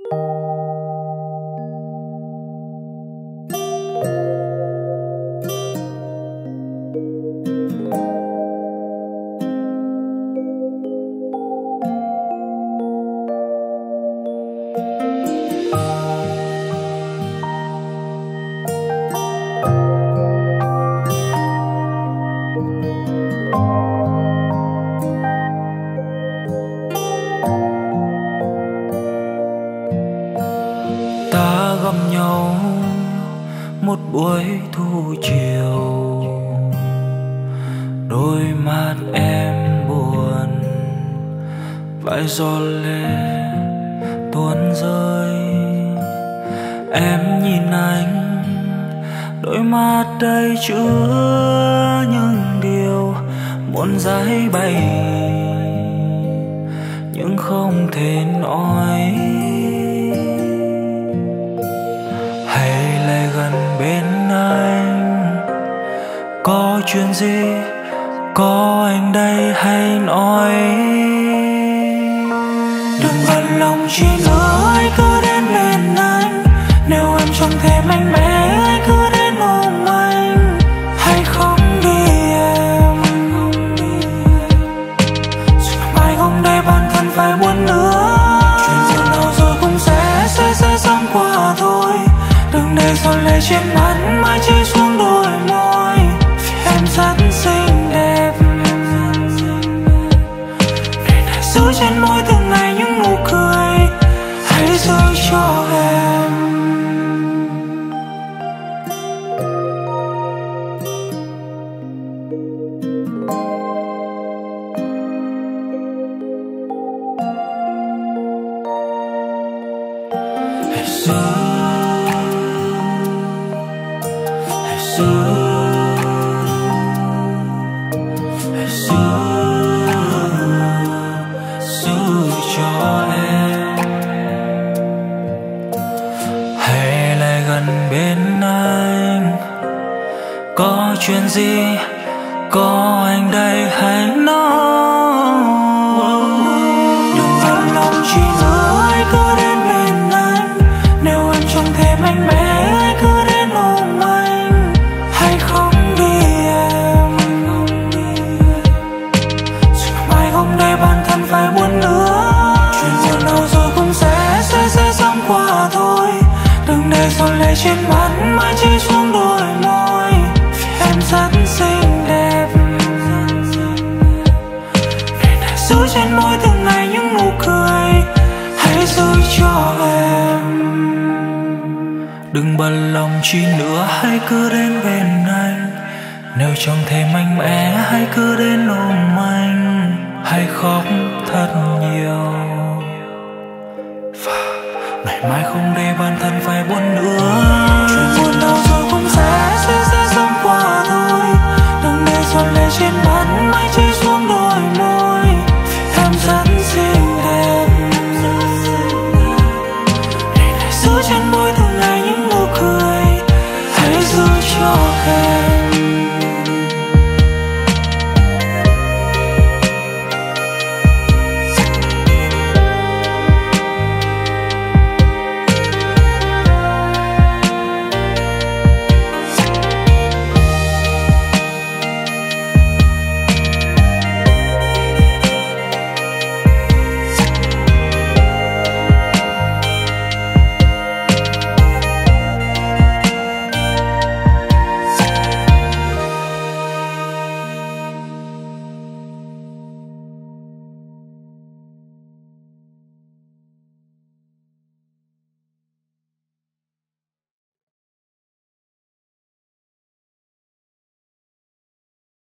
Một buổi thu chiều, đôi mắt em buồn, vài giọt lệ tuôn rơi. Em nhìn anh, đôi mắt đầy chứa những điều muốn giải bày nhưng không thể nói. Hãy lại gần bên anh, có chuyện gì có anh đây hãy nói. Đừng bận lòng chi nữa, hãy cứ đến bên anh. Nếu em chẳng thể mạnh mẽ, hãy cứ đến ôm anh. Hãy không đi em, rồi mai hôm nay bản thân phải buồn nữa. Chuyện giờ nào rồi cũng sẽ sớm qua thôi. Đừng để giọt lệ trên mắt mãi rơi xuống đôi môi. Vì em rất xinh đẹp, nên hãy giữ trên môi từng ngày những nụ cười. Hãy giữ cho em. Hãy giữ, hãy giữ, hãy giữ cho em. Hãy lại gần bên anh, có chuyện gì có anh đây hãy nói. Đừng bận lòng chi nữa, hãy cứ đến bên anh. Nếu em chẳng thể mạnh mẽ, hãy cứ đến ôm anh. Hãy không đi em, rồi mai hôm nay bản thân phải buồn nữa. Chuyện giờ nào rồi cũng sẽ sớm qua thôi. Đừng để giọt lệ trên mắt mãi rơi xuống đôi môi. Vì em rất xinh đẹp, nên hãy giữ trên môi từng ngày những nụ cười. Hãy giữ cho em. Đừng bận lòng chi nữa, hãy cứ đến bên anh. Nếu chẳng thể mạnh mẽ, hãy cứ đến ôm anh. Hãy khóc thật nhiều, và ngày mai không để bản thân phải buồn nữa.